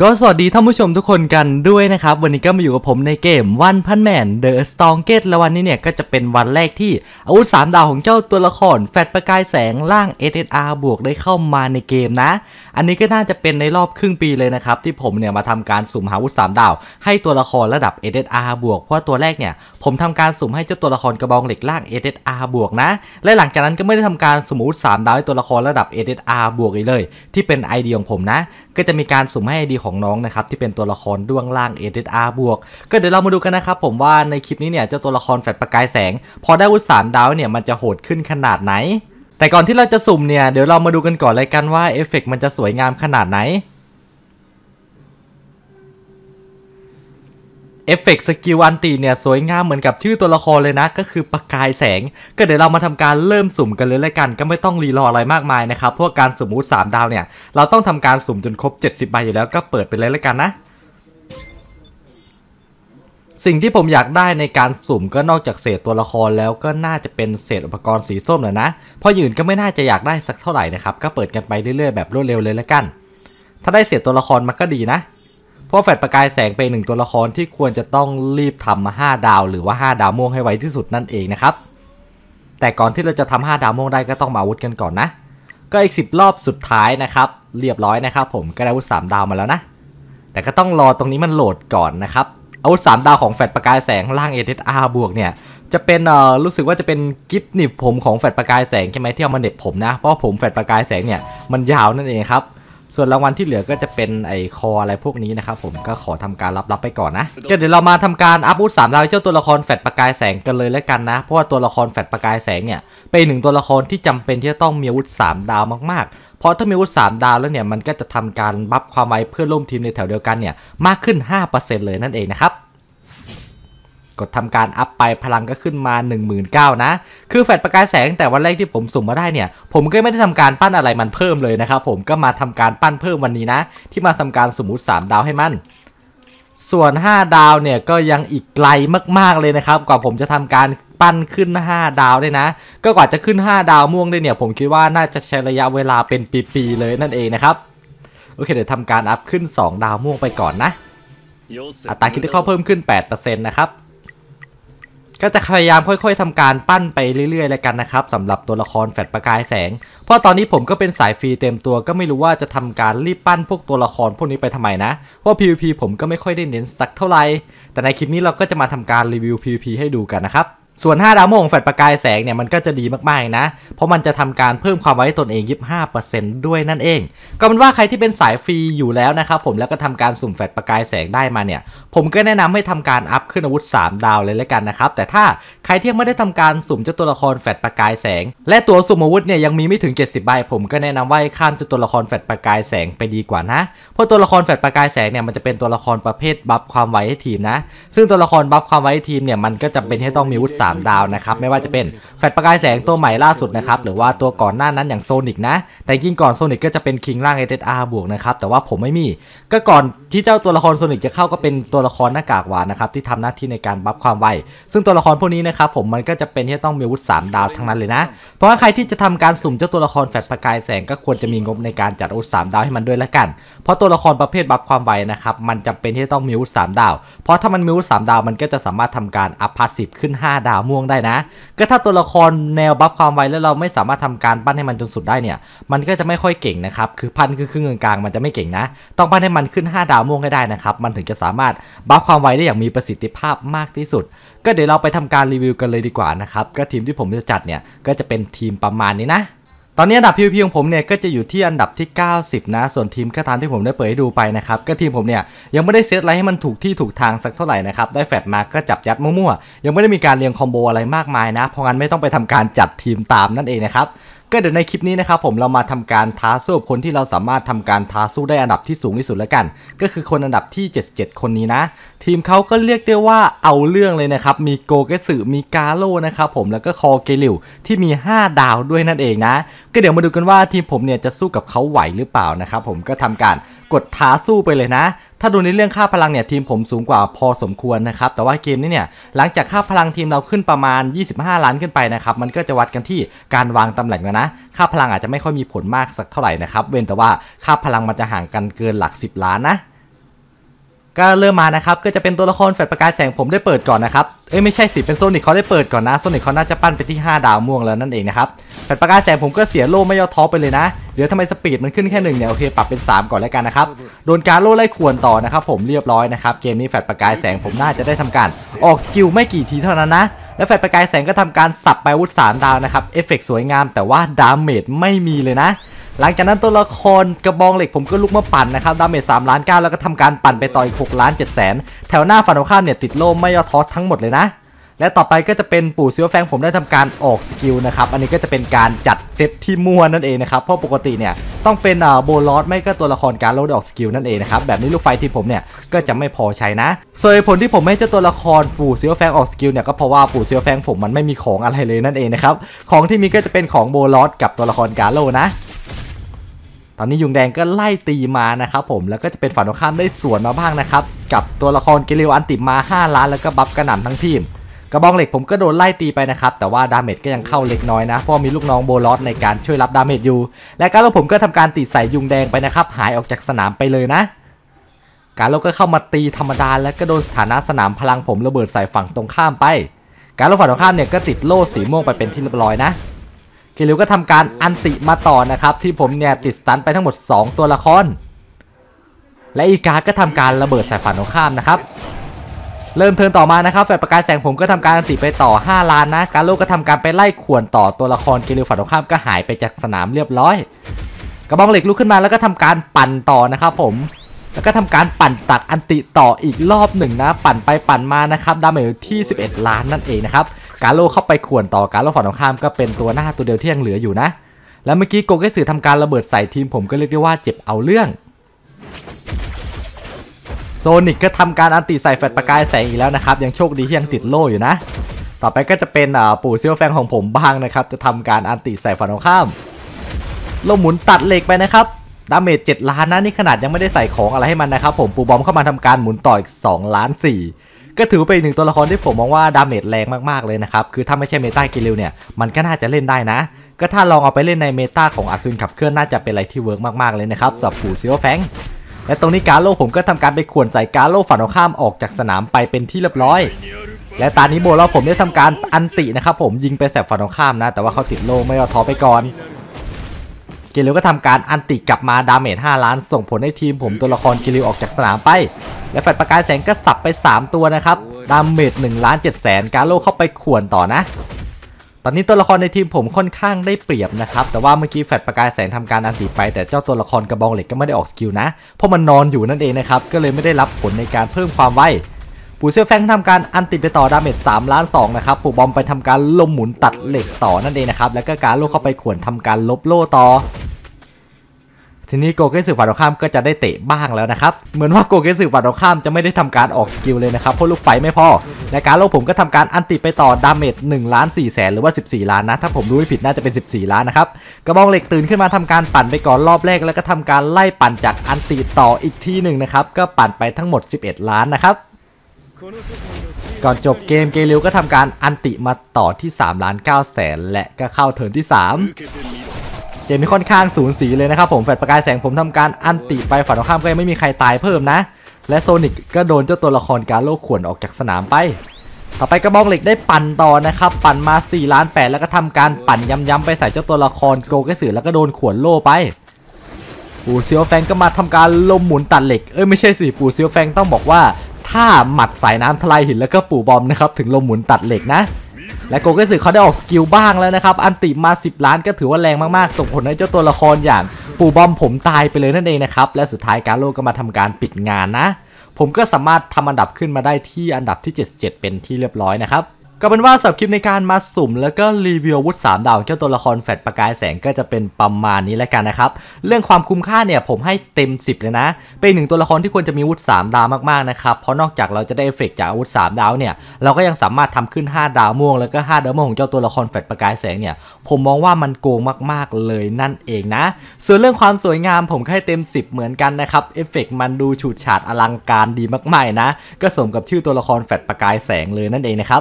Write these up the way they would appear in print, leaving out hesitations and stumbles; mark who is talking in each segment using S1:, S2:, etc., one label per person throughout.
S1: ก็สวัสดีท่านผู้ชมทุกคนกันด้วยนะครับวันนี้ก็มาอยู่กับผมในเกม One Punch Man The Strongest และวันนี้เนี่ยก็จะเป็นวันแรกที่อาวุธ3ดาวของเจ้าตัวละครแฟลชประกายแสงร่าง SSR บวกได้เข้ามาในเกมนะอันนี้ก็น่าจะเป็นในรอบครึ่งปีเลยนะครับที่ผมเนี่ยมาทำการสุ่มหาอาวุธ3ดาวให้ตัวละครระดับ SSR บวกเพราะตัวแรกเนี่ยผมทำการสุ่มให้เจ้าตัวละครกระบองเหล็กร่าง SSR บวกนะและหลังจากนั้นก็ไม่ได้ทำการสุ่มอาวุธ3ดาวให้ตัวละครระดับ SSR บวกอีกเลยที่เป็น ID ของผมนะก็จะมีการสุ่มให้ ID ของน้องนะครับที่เป็นตัวละครด้วงล่าง SSR บวกก็เดี๋ยวเรามาดูกันนะครับผมว่าในคลิปนี้เนี่ยเจ้าตัวละครแฟลชประกายแสงพอได้อาวุธ3ดาวเนี่ยมันจะโหดขึ้นขนาดไหนแต่ก่อนที่เราจะสุ่มเนี่ยเดี๋ยวเรามาดูกันก่อนเลยกันว่าเอฟเฟกต์มันจะสวยงามขนาดไหนเอฟเฟกต์สกิลอันตีเนี่ยสวยงามเหมือนกับชื่อตัวละครเลยนะก็คือประกายแสงก็เดี๋ยวเรามาทำการเริ่มสุ่มกันเลยละกันก็ไม่ต้องรีรออะไรมากมายนะครับเพราะการสุ่มอาวุธ3ดาวเนี่ยเราต้องทำการสุ่มจนครบ70ใบอยู่แล้วก็เปิดไปเลยละกันนะสิ่งที่ผมอยากได้ในการสุ่มก็นอกจากเศษตัวละครแล้วก็น่าจะเป็นเศษอุปกรณ์สีส้มแหละนะเพราะยืนก็ไม่น่าจะอยากได้สักเท่าไหร่นะครับก็เปิดกันไปเรื่อยๆแบบรวดเร็วเลยละกันถ้าได้เศษตัวละครมันก็ดีนะเพราะแฟลชประกายแสงเป็น1ตัวละครที่ควรจะต้องรีบทำมา5ดาวหรือว่า5ดาวม่วงให้ไวที่สุดนั่นเองนะครับแต่ก่อนที่เราจะทำ5ดาวม่วงได้ก็ต้องมาอาวุธกันก่อนนะก็อีก10รอบสุดท้ายนะครับเรียบร้อยนะครับผมก็ได้อาวุธ3ดาวมาแล้วนะแต่ก็ต้องรอตรงนี้มันโหลดก่อนนะครับอาวุธ3ดาวของแฟลชประกายแสงล่าง SSR บวกเนี่ยจะเป็นรู้สึกว่าจะเป็นกิฟต์หนีบผมของแฟลชประกายแสงใช่ไหมที่เอามาเหน็บผมนะเพราะผมแฟลชประกายแสงเนี่ยมันยาวนั่นเองครับส่วนรางวัลที่เหลือก็จะเป็นไอคออะไรพวกนี้นะครับผมก็ขอทำการรับไปก่อนนะก็เดี๋ยวเรามาทำการอัพอาวุธ3ดาวเจ้าตัวละครแฟลชประกายแสงกันเลยแล้วกันนะเพราะว่าตัวละครแฟลชประกายแสงเนี่ยเป็น1ตัวละครที่จำเป็นที่จะต้องมีอาวุธ3ดาวมากๆเพราะถ้ามีอาวุธ3ดาวแล้วเนี่ยมันก็จะทำการบัฟความไวเพื่อนร่วมทีมในแถวเดียวกันเนี่ยมากขึ้น 5% เลยนั่นเองนะครับกดทำการอัพไปพลังก็ขึ้นมา 19,000 นะคือแฟลชประกายแสงแต่วันแรกที่ผมสุ่มมาได้เนี่ยผมก็ไม่ได้ทำการปั้นอะไรมันเพิ่มเลยนะครับผมก็มาทำการปั้นเพิ่มวันนี้นะที่มาทำการสมมุติ3ดาวให้มันส่วน5ดาวเนี่ยก็ยังอีกไกลมากๆเลยนะครับกว่าผมจะทำการปั้นขึ้น5ดาวได้นะก็กว่าจะขึ้น5ดาวม่วงได้เนี่ยผมคิดว่าน่าจะใช้ระยะเวลาเป็นปีๆเลยนั่นเองนะครับโอเคเดี๋ยวทำการอัพขึ้น2ดาวม่วงไปก่อนนะอัตราคิดที่เข้าเพิ่มขึ้น 8% นะครับก็จะพยายามค่อยๆทำการปั้นไปเรื่อยๆแล้วกันนะครับสำหรับตัวละครแฟลชประกายแสงเพราะตอนนี้ผมก็เป็นสายฟรีเต็มตัวก็ไม่รู้ว่าจะทำการรีบปั้นพวกตัวละครพวกนี้ไปทำไมนะเพราะ PVP ผมก็ไม่ค่อยได้เน้นสักเท่าไหร่แต่ในคลิปนี้เราก็จะมาทำการรีวิว PVP ให้ดูกันนะครับส่วน5ดาวม่วงแฟลชประกายแสงเนี่ยมันก็จะดีมากๆนะเพราะมันจะทำการเพิ่มความไวให้ตนเอง 25% ด้วยนั่นเองก็เป็นว่าใครที่เป็นสายฟรีอยู่แล้วนะครับผมแล้วก็ทำการสุ่มแฟลชประกายแสงได้มาเนี่ยผมก็แนะนำให้ทำการอัพขึ้นอาวุธ3ดาวเลยแล้วกันนะครับแต่ถ้าใครที่ยังไม่ได้ทำการสุ่มเจ้าตัวละครแฟลชประกายแสงและตัวสุ่มอาวุธเนี่ยยังมีไม่ถึง70ใบผมก็แนะนำว่าข้ามเจ้าตัวละครแฟลชประกายแสงไปดีกว่านะเพราะตัวละครแฟลชประกายแสงเนี่ยมันจะเป็นตัวละครประเภทบัฟความไวให้ทีมนะซึ่งตัวละครบัฟความไวให้ทีมเนี่ยมันก็จำเป็นที่ต้องมีอาวุธ3ดาวนะครับไม่ว่าจะเป็นแฟลชประกายแสงตัวใหม่ล่าสุดนะครับหรือว่าตัวก่อนหน้านั้นอย่างโซนิกนะแต่จริงก่อนโซนิกก็จะเป็นคิงล่าง SSR บวกนะครับแต่ว่าผมไม่มีก็ก่อนที่เจ้าตัวละครโซนิกจะเข้าก็เป็นตัวละครหน้ากากหวานนะครับที่ทำหน้าที่ในการบัฟความไวซึ่งตัวละครพวกนี้นะครับผมมันก็จะเป็นที่ต้องมีอาวุธ3ดาวทั้งนั้นเลยนะเพราะว่าใครที่จะทำการสุ่มเจ้าตัวละครแฟลชประกายแสงก็ควรจะมีงบในการจัดอาวุธ3ดาวให้มันด้วยละกันเพราะตัวละครประเภทบัฟความไวนะครับมันจำเป็นที่ต้องมีอาวุธ3ดาวเพราะถ้ามันมีอาวุธ3ดาวมันก็จะสามารถทำการอัพพาสซีฟขึ้น5ดาวม่วงได้นะก็ถ้าตัวละครแนวบัฟความไวแล้วเราไม่สามารถทำการปั้นให้มันจนสุดได้เนี่ยมันก็จะไม่ค่อยเก่งนะครับคือพันครึ่งกลางมันจะไม่เก่งนะต้องปั้นให้มันขึ้น5ดาวม่วงให้ได้นะครับมันถึงจะสามารถบัฟความไวได้อย่างมีประสิทธิภาพมากที่สุดก็เดี๋ยวเราไปทำการรีวิวกันเลยดีกว่านะครับก็ทีมที่ผมจะจัดเนี่ยก็จะเป็นทีมประมาณนี้นะตอนนี้อันดับ PVP ของผมเนี่ยก็จะอยู่ที่อันดับที่90นะส่วนทีมก็ตามที่ผมได้เปิดให้ดูไปนะครับก็ทีมผมเนี่ยยังไม่ได้เซตอะไรให้มันถูกที่ถูกทางสักเท่าไหร่นะครับได้แฟลชมาก็จับยัดมั่วๆยังไม่ได้มีการเรียงคอมโบอะไรมากมายนะเพราะงั้นไม่ต้องไปทำการจัดทีมตามนั่นเองนะครับก็เดี๋ยวในคลิปนี้นะครับผมเรามาทำการท้าสู้คนที่เราสามารถทำการท้าสู้ได้อันดับที่สูงที่สุดแล้วกันก็คือคนอันดับที่77คนนี้นะทีมเขาก็เรียกได้ว่าเอาเรื่องเลยนะครับมีโกเกสึมีกาโร่นะครับผมแล้วก็คอเกลิวที่มี5ดาวด้วยนั่นเองนะก็เดี๋ยวมาดูกันว่าทีมผมเนี่ยจะสู้กับเขาไหวหรือเปล่านะครับผมก็ทำการกดท้าสู้ไปเลยนะถ้าดูในเรื่องค่าพลังเนี่ยทีมผมสูงกว่าพอสมควรนะครับแต่ว่าเกมนี้เนี่ยหลังจากค่าพลังทีมเราขึ้นประมาณ25ล้านขึ้นไปนะครับมันก็จะวัดกันที่การวางตำแหน่งนะค่าพลังอาจจะไม่ค่อยมีผลมากสักเท่าไหร่นะครับเว้นแต่ว่าค่าพลังมันจะห่างกันเกินหลัก10ล้านนะก็เริ่มมานะครับก็จะเป็นตัวละครแฟลชประกายแสงผมได้เปิดก่อนนะครับไม่ใช่สิเป็นโซนิคเขาได้เปิดก่อนนะโซนิคเขาน่าจะปั้นไปที่5ดาวม่วงแล้วนั่นเองนะครับแฟลชประกายแสงผมก็เสียโล่ไม่ย่อท้อไปเลยนะเดี๋ยวทำไมสปีดมันขึ้นแค่1เนี่ยโอเคปรับเป็น3ก่อนแล้วกันนะครับโดนการโล่ไล่ขวนต่อนะครับผมเรียบร้อยนะครับเกมนี้แฟลชประกายแสงผมน่าจะได้ทำการออกสกิลไม่กี่ทีเท่านั้นนะและแฟลชประกายแสงก็ทำการสับไปอาวุธ3ดาวนะครับเอฟเฟกต์สวยงามแต่ว่าดาเมจไม่มีเลยนะหลังจากนั้นตัวละครกระบองเหล็กผมก็ลุกมาปั่นนะครับดาเมจ3 ล้าน 9แล้วก็ทำการปั่นไปต่ออีก6 ล้าน 7 แสนแถวหน้าฝั่งตรงข้ามเนี่ยติดโล่ไม่ย่อท้อทั้งหมดเลยนะและต่อไปก็จะเป็นปู่เซียวแฟงผมได้ทำการออกสกิลนะครับอันนี้ก็จะเป็นการจัดเซตที่มั่วนั่นเองนะครับเพราะปกติเนี่ยต้องเป็นโบลอสไม่ก็ตัวละครการโล่ออกสกิลนั่นเองนะครับแบบนี้ลูกไฟที่ผมเนี่ยก็จะไม่พอใช้นะส่วนผลที่ผมไม่เจ้าตัวละครปู่เซียวแฟงออกสกิลเนี่ยก็เพราะว่าปู่เซียวแฟงผมมันไม่มีของอะไรเลยนั่นเองนะครับของที่มีก็จะเป็นของโบลอสกับตัวละครการโล่นะตอนนี้ยุงแดงก็ไล่ตีมานะครับผมแล้วก็จะเป็นฝั่งตรงข้ามได้สวนมาบ้างนะครับกับตัวละครเกลิวอันติมา5 ล้านแล้วก็บัฟกระหน่ำทั้งทีมกระบองเหล็กผมก็โดนไล่ตีไปนะครับแต่ว่าดาเมจก็ยังเข้าเล็กน้อยนะเพราะมีลูกน้องโบลอสในการช่วยรับดาเมจอยู่และการโลผมก็ทำการตีใส่ยุงแดงไปนะครับหายออกจากสนามไปเลยนะการโลก็เข้ามาตีธรรมดาแล้วก็โดนสถานะสนามพลังผมระเบิดใส่ฝั่งตรงข้ามไปการโลฝั่งตรงข้ามเนี่ยก็ติดโล่สีม่วงไปเป็นที่เรียบร้อยนะเกลิวก็ทำการอันติมาต่อนะครับที่ผมเนี่ยติดสตันไปทั้งหมด2ตัวละครและอีกาก็ทำการระเบิดใส่ฝั่งตรงข้ามนะครับเริ่มเทิร์นต่อมานะครับแฟลชประกายแสงผมก็ทำการอันติไปต่อ5 ล้านนะการโลก็ทำการไปไล่ข่วนต่อตัวละครเกลิวฝั่งตรงข้ามก็หายไปจากสนามเรียบร้อยกระบองเหล็กลุกขึ้นมาแล้วก็ทำการปั่นต่อนะครับผมแล้วก็ทำการปั่นตักอันติต่ออีกรอบหนึ่งนะปั่นไปปั่นมานะครับดาเมจที่11 ล้านนั่นเองนะครับการโลเข้าไปข่วนต่อการโลฝั่งตรงข้ามก็เป็นตัวหน้าตัวเดียวที่ยังเหลืออยู่นะแล้วเมื่อกี้โกเกสึทำการระเบิดใส่ทีมผมก็เรียกได้ว่าเจ็บเอาเรื่องโซนิกก็ทำการอันติใส่แฟลชประกายแสงอีกแล้วนะครับยังโชคดีที่ยังติดโล่อยู่นะต่อไปก็จะเป็นปู่เซียวแฟงของผมบ้างนะครับจะทำการอันติใส่ฝั่งตรงข้ามโล่หมุนตัดเหล็กไปนะครับดาเมจ7 ล้านนะนี่ขนาดยังไม่ได้ใส่ของอะไรให้มันนะครับผมปู่บอมเข้ามาทำการหมุนต่ออีก2 ล้าน 4ก็ถือเป็นอีก1ตัวละครที่ผมมองว่าดาเมจแรงมากๆเลยนะครับคือถ้าไม่ใช่เมตากิลิวเนี่ยมันก็น่าจะเล่นได้นะก็ถ้าลองเอาไปเล่นในเมตาของอาซูนขับเคลื่อนน่าจะเป็นอะไรที่เวิร์กมากๆเลยนะครับสำหรับปู่เซียวแฟงและตรงนี้การโล่ผมก็ทำการไปข่วนใส่การโล่ฝั่งตรงข้ามออกจากสนามไปเป็นที่เรียบร้อยและตอนนี้โบลอสผมได้ทำการอันตินะครับผมยิงไปแสบฝั่งตรงข้ามนะแต่ว่าเขาติดโล่ไม่ย่อท้อไปก่อนเกลิวก็ทำการอันติกลับมาดาเมจ5 ล้านส่งผลให้ทีมผมตัวละครเกลิวออกจากสนามไปและแฟลชประกายแสงก็สับไป3 ตัวนะครับดาเมจ1 ล้าน 7 แสนการโล่เข้าไปข่วนต่อนะตอนนี้ตัวละครในทีมผมค่อนข้างได้เปรียบนะครับแต่ว่าเมื่อกี้แฟลชประกายแสงทำการอันติไปแต่เจ้าตัวละครกระบองเหล็กก็ไม่ได้ออกสกิลนะเพราะมันนอนอยู่นั่นเองนะครับก็เลยไม่ได้รับผลในการเพิ่มความไวปู่เซียวแฟงทำการอันติไปต่อดาเมจ3 ล้าน 2นะครับปู่บอมไปทำการลมหมุนตัดเหล็กต่อนั่นเองนะครับแล้วก็การโล่เข้าไปข่วนทำการลบโล่ต่อทีนี้โกเกสึฝั่งตรงข้ามก็จะได้เตะบ้างแล้วนะครับเหมือนว่าโกเกสึฝั่งตรงข้ามจะไม่ได้ทำการออกสกิลเลยนะครับเพราะลูกไฟไม่พอในการโล่ผมก็ทำการอันติไปต่อดาเมจ1 ล้าน 4 แสนหรือว่า14 ล้านนะถ้าผมรู้ไม่ผิดน่าจะเป็น14 ล้านนะครับกระบองเหล็กตื่นขึ้นมาทำการปั่นไปก่อนรอบแรกแล้วก็ทำการไล่ปั่นจากอันติต่ออีกทีหนึ่งนะครับก็ปั่นไปทั้งหมด11 ล้านนะครับก่อนจบเกมเกลิวก็ทำการอันติมาต่อที่3 ล้าน 9 แสนและก็เข้าเทิร์นที่3เกมนี้ค่อนข้างสูสีเลยนะครับผมแฟลชประกายแสงผมทำการอันติไปฝั่งตรงข้ามก็ยังไม่มีใครตายเพิ่มนะและโซนิกก็โดนเจ้าตัวละครการโล่ข่วนออกจากสนามไปต่อไปกระบองเหล็กได้ปั่นต่อนะครับปั่นมา4 ล้าน 8แล้วก็ทำการปั่นย้ำๆไปใส่เจ้าตัวละครโกเกสึแล้วก็โดนข่วนโล่ไปปู่เซียวแฟงก็มาทำการลมหมุนตัดเหล็กไม่ใช่สิปู่เซียวแฟงต้องบอกว่าถ้าหมัดสายน้ำทลายหินแล้วก็ปู่บอมนะครับถึงลมหมุนตัดเหล็กนะและโกเกสึเขาได้ออกสกิลบ้างแล้วนะครับอันติมา10 ล้านก็ถือว่าแรงมากๆส่งผลให้เจ้าตัวละครอย่างปู่บอมผมตายไปเลยนั่นเองนะครับและสุดท้ายการโลก็มาทำการปิดงานนะผมก็สามารถทำอันดับขึ้นมาได้ที่อันดับที่77เป็นที่เรียบร้อยนะครับก็เป็นว่าสำหรับคลิปในการมาสุ่มแล้วก็รีวิวอาวุธ3 ดาวเจ้าตัวละครแฟลชประกายแสงก็จะเป็นประมาณนี้แล้วกันนะครับเรื่องความคุ้มค่าเนี่ยผมให้เต็ม10เลยนะเป็น1ตัวละครที่ควรจะมีอาวุธ3 ดาวมากๆนะครับเพราะนอกจากเราจะได้เอฟเฟกต์จากอาวุธ3 ดาวเนี่ยเราก็ยังสามารถทำขึ้น5 ดาวม่วงแล้วก็5 ดาวม่วงของเจ้าตัวละครแฟลชประกายแสงเนี่ยผมมองว่ามันโกงมากๆเลยนั่นเองนะส่วนเรื่องความสวยงามผมให้เต็ม10เหมือนกันนะครับเอฟเฟกต์มันดูฉูดฉาดอลังการดีมากๆนะก็สมกับชื่อตัวละครแฟลชประกายแสงเลยนั่นเองนะครับแต่ก่อน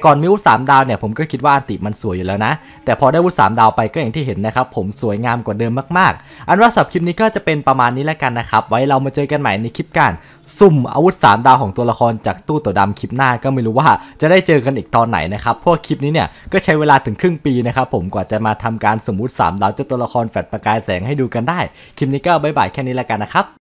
S1: ก่อนมีอาวุธ3ดาวเนี่ยผมก็คิดว่าอันติมันสวยอยู่แล้วนะแต่พอได้อาวุธ3ดาวไปก็อย่างที่เห็นนะครับผมสวยงามกว่าเดิมมากๆอันว่าสำหรับคลิปนี้ก็จะเป็นประมาณนี้แล้วกันนะครับไว้เรามาเจอกันใหม่ในคลิปการสุ่มอาวุธ3ดาวของตัวละครจากตู้ตัวดำคลิปหน้าก็ไม่รู้ว่าจะได้เจอกันอีกตอนไหนนะครับเพราะคลิปนี้เนี่ยก็ใช้เวลาถึงครึ่งปีนะครับผมกว่าจะมาทำการสุ่มอาวุธ3ดาวเจ้าตัวละครแฟลชประกายแสงให้ดูกันได้คลิปนี้ก็บ๊ายบายแค่นี้แล้วกันนะครับ